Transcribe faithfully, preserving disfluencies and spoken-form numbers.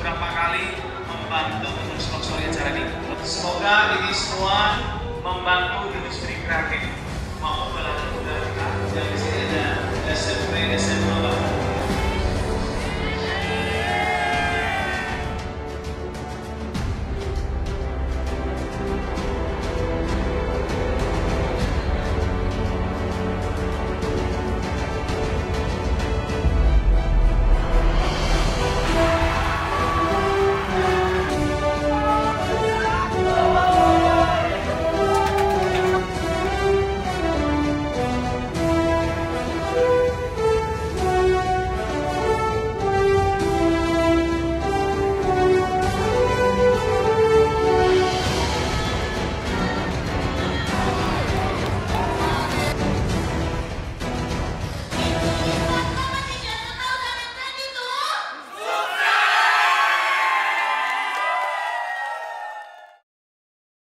beberapa kali membantu untuk sponsori acara ini. Semoga ini semua membantu industri kreatif maupun belajar budaya kita yang di sini.